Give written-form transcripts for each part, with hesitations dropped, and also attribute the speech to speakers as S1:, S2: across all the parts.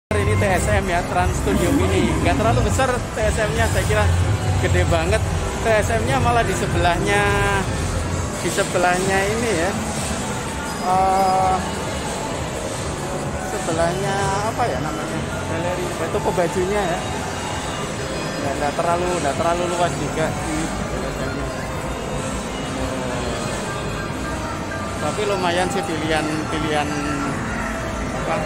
S1: Ini TSM ya, Trans Studio Mini. Nggak terlalu besar TSM-nya, saya kira gede banget. TSM-nya malah di sebelahnya ini ya. Sebelahnya apa ya namanya? Galeri toko bajunya ya. Nggak terlalu luas juga ini TSM-nya. Tapi lumayan sih pilihan apa?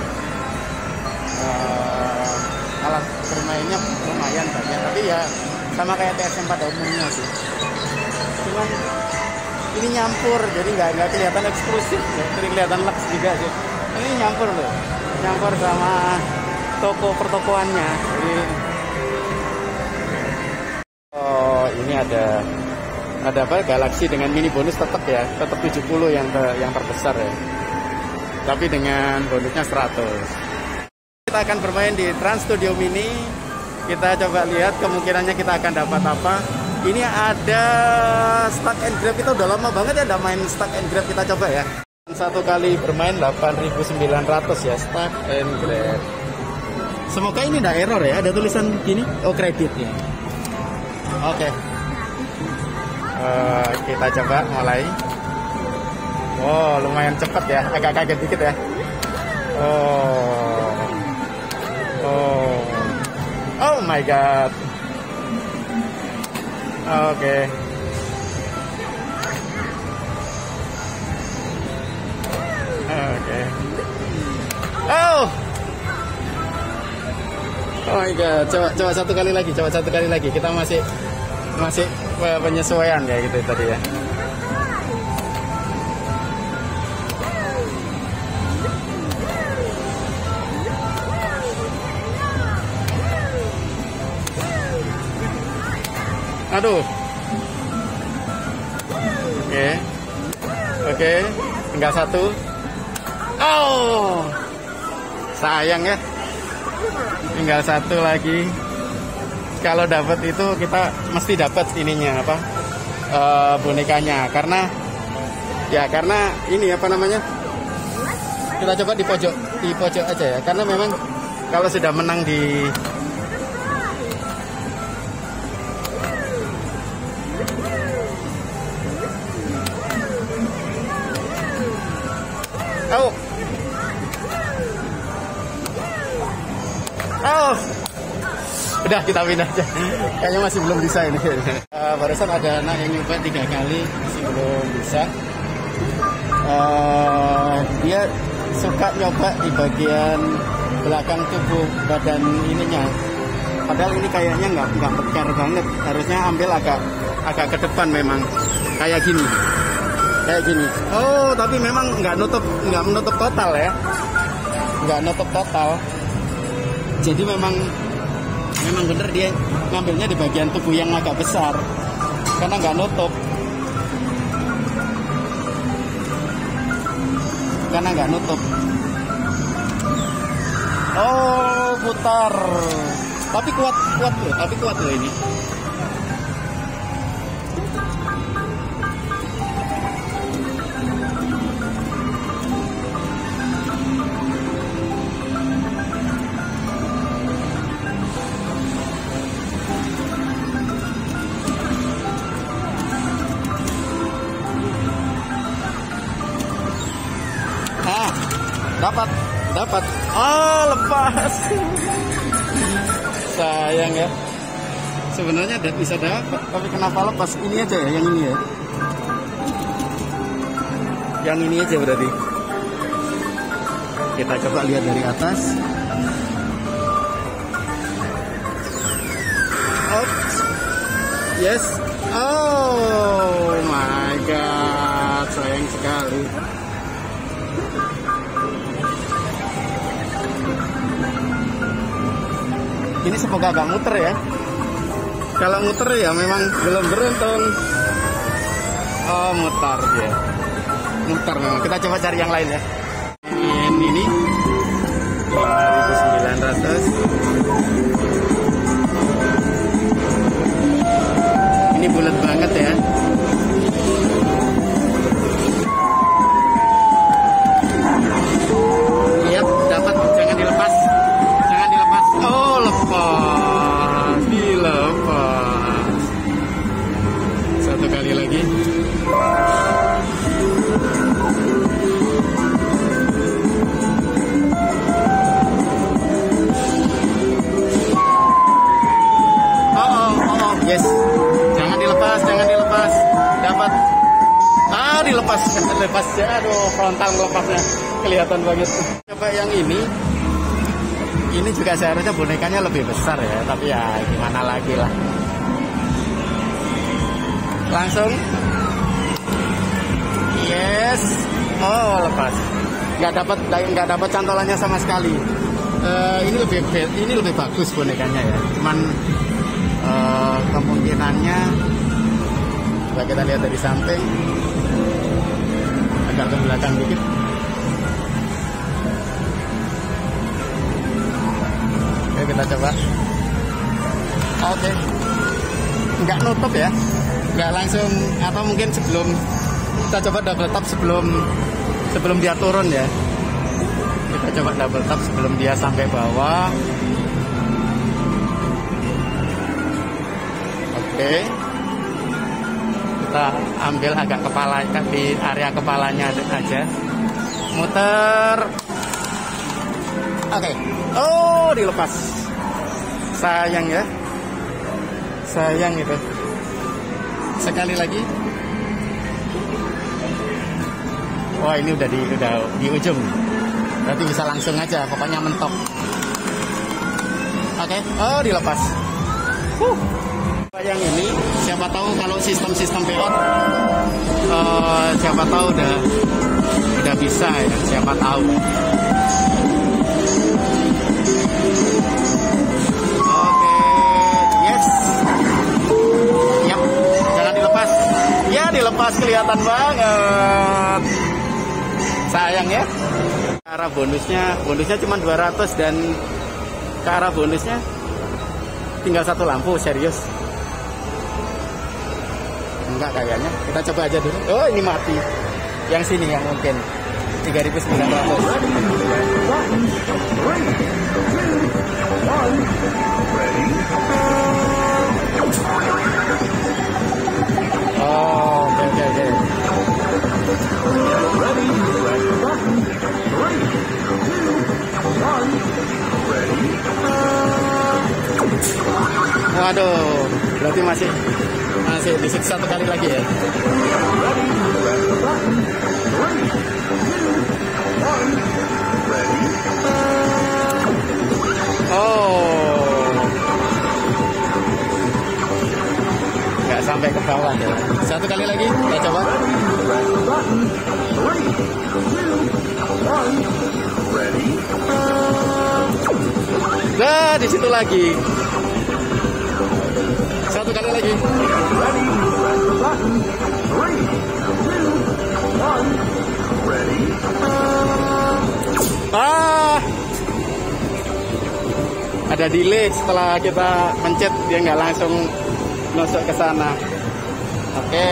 S1: Alat bermainnya lumayan banyak, tapi ya sama kayak TSM pada umumnya sih. Cuman ini nyampur, jadi nggak kelihatan eksklusif, ya. Kelihatan lux juga sih. Ini nyampur loh, nyampur sama toko pertokoannya. Jadi, ini ada apa? Galaxy dengan mini bonus tetap 70 yang terbesar ya. Tapi dengan bonusnya 100. Kita akan bermain di Trans Studio Mini. Kita coba lihat kemungkinannya kita akan dapat apa. Ini ada Stack and Grab. Kita udah lama banget ya udah main Stack and Grab. Kita coba ya. Satu kali bermain 8.900 ya, Stack and Grab. Semoga ini nggak error ya. Ada tulisan gini, oh kredit ya. Oke. Kita coba mulai. Wow, lumayan cepat ya. Agak kaget dikit ya. Oh my god. Oke. Oh my god. Coba satu kali lagi. Kita masih penyesuaian ya gitu tadi ya. Aduh. Oke. Tinggal satu. Oh. Sayang ya. Tinggal satu lagi. Kalau dapat itu kita mesti dapat ininya apa? Bonekanya karena ini apa namanya? Kita coba di pojok aja ya. Karena memang kalau sudah menang di udah kita pindah aja. Kayaknya masih belum bisa ini. Barusan ada anak yang nyoba 3 kali masih belum bisa. Dia suka nyoba di bagian belakang tubuh badan ininya. Padahal ini kayaknya nggak bekar banget. Harusnya ambil agak ke depan memang. Kayak gini. Oh, tapi memang nggak menutup total ya. Nggak nutup total. Jadi memang bener dia ngambilnya di bagian tubuh yang agak besar karena nggak nutup. Oh, putar. Tapi kuat loh ini. Dapat. Lepas. Sayang ya. Sebenarnya bisa dapat, tapi kenapa lepas? Ini aja ya, yang ini ya. Yang ini aja berarti. Kita coba lihat dari atas. Oops. Yes. Oh my god, sayang sekali. Ini semoga agak muter ya. Kalau muter ya memang belum beruntung. Oh, mutar dia. Mutar memang. Kita coba cari yang lain ya. Ini 5.900. Ini bulat banget ya. Lihat, dapat, jangan dilepas. lepas ya, aduh frontal melepasnya kelihatan banget. Coba yang ini juga seharusnya bonekanya lebih besar ya, tapi ya gimana lagi lah. Langsung, yes, oh lepas, nggak dapat cantolannya sama sekali. Ini lebih bagus bonekanya ya, cuman kemungkinannya coba kita lihat dari samping, agak ke belakang dikit. Oke, kita coba. Oke, nggak nutup ya, nggak langsung, atau mungkin sebelum kita coba double tap sebelum dia turun ya. Kita coba double tap sebelum dia sampai bawah. Oke, kita ambil agak kepala di area kepalanya aja, muter. Oke, oh dilepas, sayang ya, sayang itu. Sekali lagi. Wah, ini udah di ujung, berarti bisa langsung aja, pokoknya mentok. Oke, oh dilepas. Yang ini siapa tahu kalau sistem payout, siapa tahu udah bisa ya, siapa tahu. Oke, yes, yap, jangan dilepas. Ya dilepas, kelihatan banget. Sayang ya. Ke arah bonusnya cuma 200 dan ke arah bonusnya tinggal satu lampu, serius. Enggak kayaknya. Kita coba aja dulu. Oh, ini mati. Yang sini yang mungkin 3.900. Oh, oke. Waduh, berarti masih disiksa satu kali lagi ya. Oh, nggak sampai ke bawah ya. Satu kali lagi, kita coba. Nah, di situ lagi. Satu kali lagi. Ada delay setelah kita pencet, dia nggak langsung nusuk ke sana. Oke.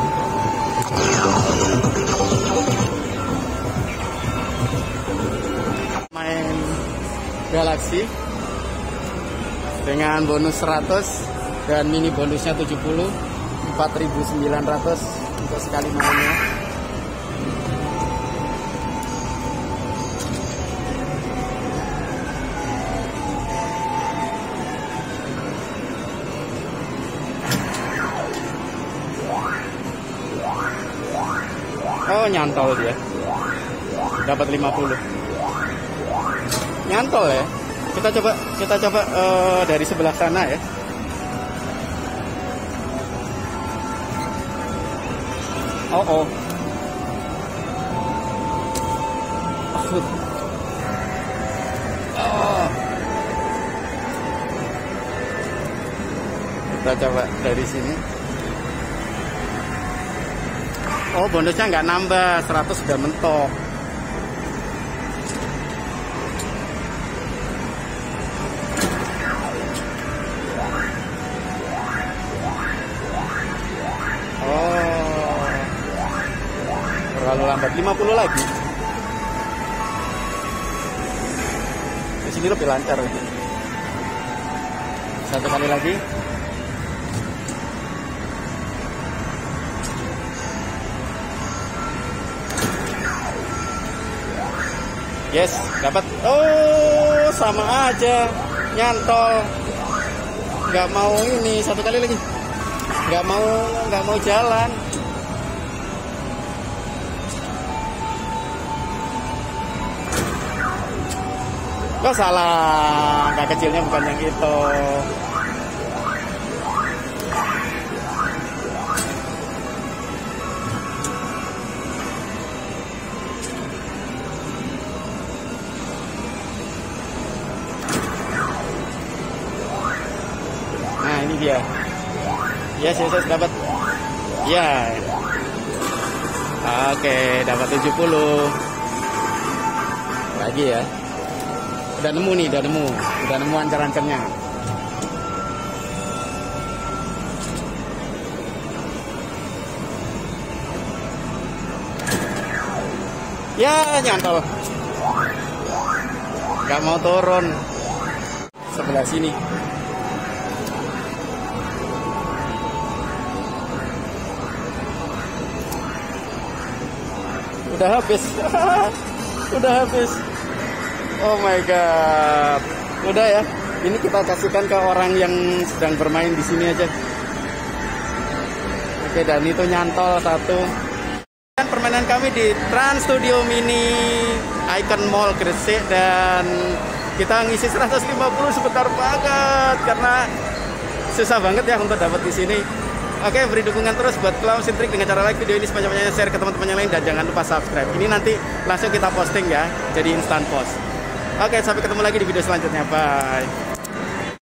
S1: Main Galaxy dengan bonus 100 dan mini bonusnya 70, 4.900 untuk sekali mainnya. Oh, nyantol dia. Dapat 50. Nyantol ya. Kita coba dari sebelah sana ya. Oh. Kita coba dari sini. Oh, bonusnya nggak nambah, 100 sudah mentok. Terlalu lambat, 50 lagi. Di sini lebih lancar. Satu kali lagi. Yes, dapat. Oh, sama aja, nyantol. Nggak mau ini, satu kali lagi. Nggak mau jalan. Kok salah, angka kecilnya bukan yang itu. Nah ini dia. Yes, dapat. Ya. Oke, dapat 70. Lagi ya. Udah nemu nih, udah nemu ancar-ancarnya. Ya, nyantol. Gak mau turun. Sebelah sini. Udah habis. Udah habis. Oh my god. Udah ya. Ini kita kasihkan ke orang yang sedang bermain di sini aja. Oke, dan itu nyantol satu. Dan permainan kami di Trans Studio Mini Icon Mall Gresik, dan kita ngisi 150 sebentar banget karena susah banget ya untuk dapat di sini. Oke, beri dukungan terus buat Clown Centric dengan cara like video ini sebanyak-banyaknya, share ke teman-teman yang lain, dan jangan lupa subscribe. Ini nanti langsung kita posting ya, jadi instant post. Oke, sampai ketemu lagi di video selanjutnya. Bye.